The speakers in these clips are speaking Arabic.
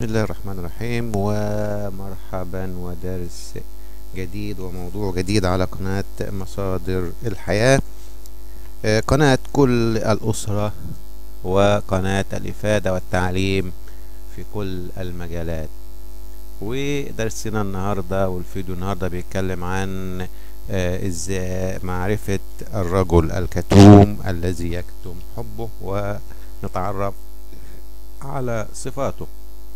بسم الله الرحمن الرحيم، ومرحبا ودرس جديد وموضوع جديد على قناة مصادر الحياة، قناة كل الأسرة وقناة الإفادة والتعليم في كل المجالات. ودرسنا النهاردة والفيديو النهاردة بيتكلم عن ازاي معرفة الرجل الكتوم الذي يكتم حبه ونتعرف على صفاته.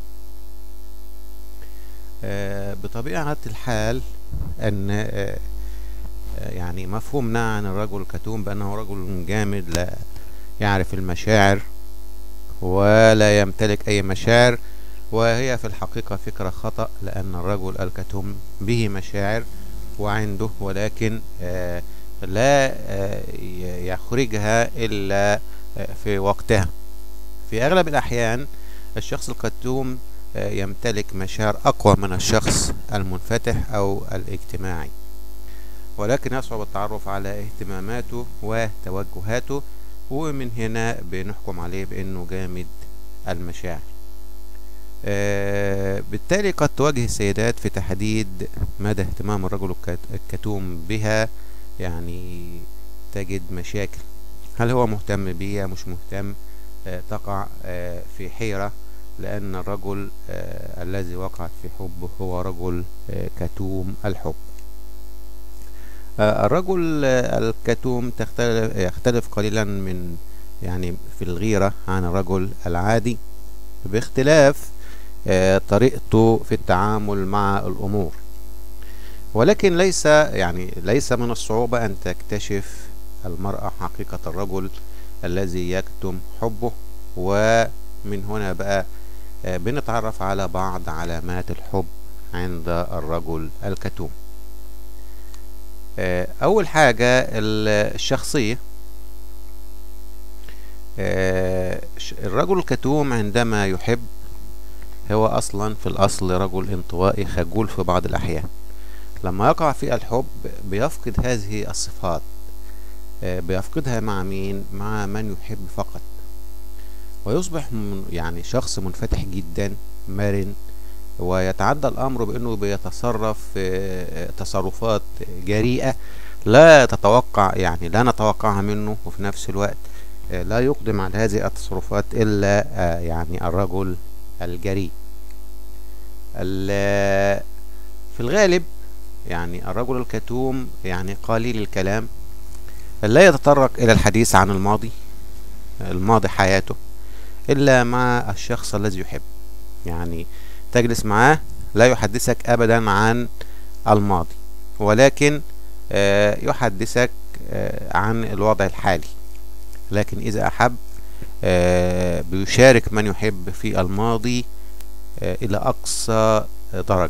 بطبيعة الحال أن يعني مفهومنا عن الرجل الكتوم بأنه رجل جامد لا يعرف المشاعر ولا يمتلك أي مشاعر، وهي في الحقيقة فكرة خطأ، لأن الرجل الكتوم به مشاعر وعنده، ولكن لا يخرجها إلا في وقتها. في أغلب الأحيان الشخص الكتوم يمتلك مشاعر أقوى من الشخص المنفتح أو الاجتماعي، ولكن يصعب التعرف على اهتماماته وتوجهاته، ومن هنا بنحكم عليه بأنه جامد المشاعر. بالتالي قد تواجه السيدات في تحديد مدى اهتمام الرجل الكتوم بها، يعني تجد مشاكل، هل هو مهتم بيها مش مهتم، تقع في حيرة، لأن الرجل الذي وقعت في حبه هو رجل كتوم الحب. الرجل الكتوم يختلف قليلا من يعني في الغيرة عن الرجل العادي، باختلاف طريقته في التعامل مع الأمور، ولكن ليس من الصعوبة أن تكتشف المرأة حقيقة الرجل الذي يكتم حبه. ومن هنا بقى بنتعرف على بعض علامات الحب عند الرجل الكتوم. أول حاجة الشخصية. الرجل الكتوم عندما يحب هو أصلا في الأصل رجل انطوائي خجول في بعض الأحيان. لما يقع في الحب بيفقد هذه الصفات، بيفقدها مع مين؟ مع من يحب فقط، ويصبح يعني شخص منفتح جدا مرن، ويتعدى الأمر بأنه بيتصرف تصرفات جريئة لا نتوقعها منه، وفي نفس الوقت لا يقدم على هذه التصرفات إلا يعني الرجل الجريء. في الغالب يعني الرجل الكتوم يعني قليل الكلام، لا يتطرق إلى الحديث عن الماضي حياته إلا مع الشخص الذي يحب. يعني تجلس معاه لا يحدثك أبدا عن الماضي، ولكن يحدثك عن الوضع الحالي. لكن إذا أحب بيشارك من يحب في الماضي إلى أقصى درجة.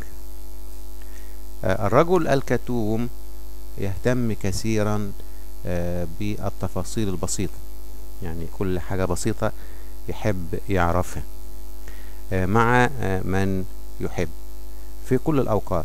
الرجل الكتوم يهتم كثيرا بالتفاصيل البسيطة، يعني كل حاجة بسيطة يحب يعرفها مع من يحب في كل الأوقات.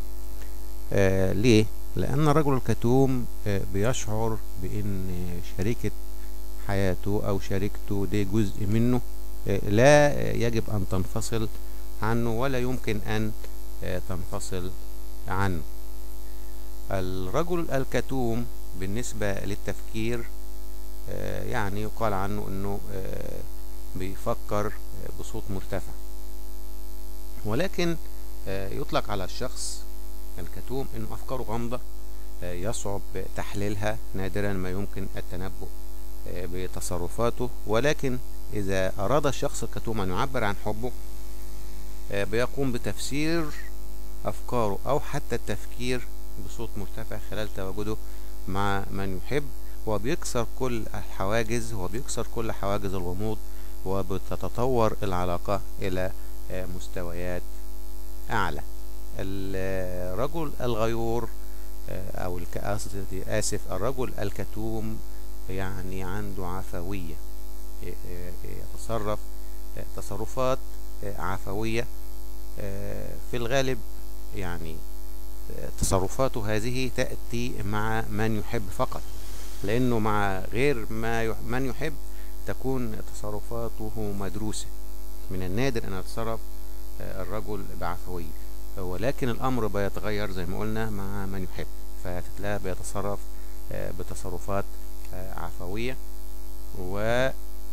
ليه؟ لأن الرجل الكتوم بيشعر بأن شريكة حياته أو شريكته دي جزء منه، لا يجب أن تنفصل عنه ولا يمكن أن تنفصل عنه. الرجل الكتوم بالنسبة للتفكير يعني يقال عنه أنه بيفكر بصوت مرتفع، ولكن يطلق على الشخص الكتوم انه افكاره غامضة، يصعب تحليلها، نادرا ما يمكن التنبؤ بتصرفاته. ولكن اذا اراد الشخص الكتوم ان يعبر عن حبه بيقوم بتفسير افكاره او حتى التفكير بصوت مرتفع خلال تواجده مع من يحب، وبيكسر كل الحواجز الغموض، وبتتطور العلاقة إلى مستويات أعلى. الرجل الغيور أو الرجل الكتوم يعني عنده عفوية، يتصرف تصرفات عفوية في الغالب. يعني تصرفاته هذه تأتي مع من يحب فقط، لأنه مع غير من يحب تكون تصرفاته مدروسة. من النادر أن يتصرف الرجل بعفوية، ولكن الأمر بيتغير زي ما قلنا مع من يحب، فتلاقيه بيتصرف بتصرفات عفوية، و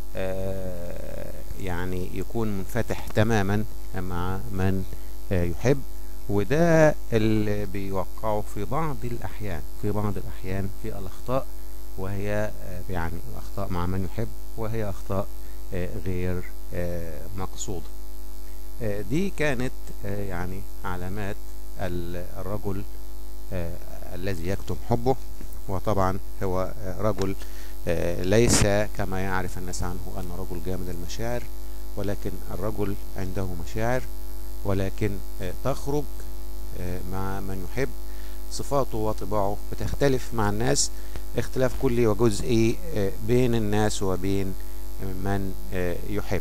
يعني يكون منفتح تماما مع من يحب. وده اللي بيوقعه في بعض الأحيان في الأخطاء، وهي يعني الأخطاء مع من يحب، وهي أخطاء غير مقصودة. دي كانت يعني علامات الرجل الذي يكتم حبه. وطبعا هو رجل ليس كما يعرف الناس عنه أن رجل جامد المشاعر، ولكن الرجل عنده مشاعر، ولكن تخرج مع من يحب. صفاته وطباعه بتختلف مع الناس اختلاف كلي وجزئي بين الناس وبين من يحب.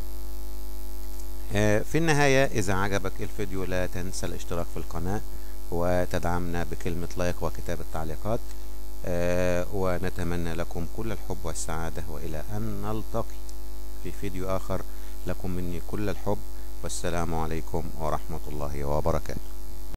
في النهاية، إذا عجبك الفيديو لا تنسى الاشتراك في القناة وتدعمنا بكلمة لايك وكتابة تعليقات، ونتمنى لكم كل الحب والسعادة، وإلى أن نلتقي في فيديو آخر. لكم مني كل الحب، والسلام عليكم ورحمة الله وبركاته.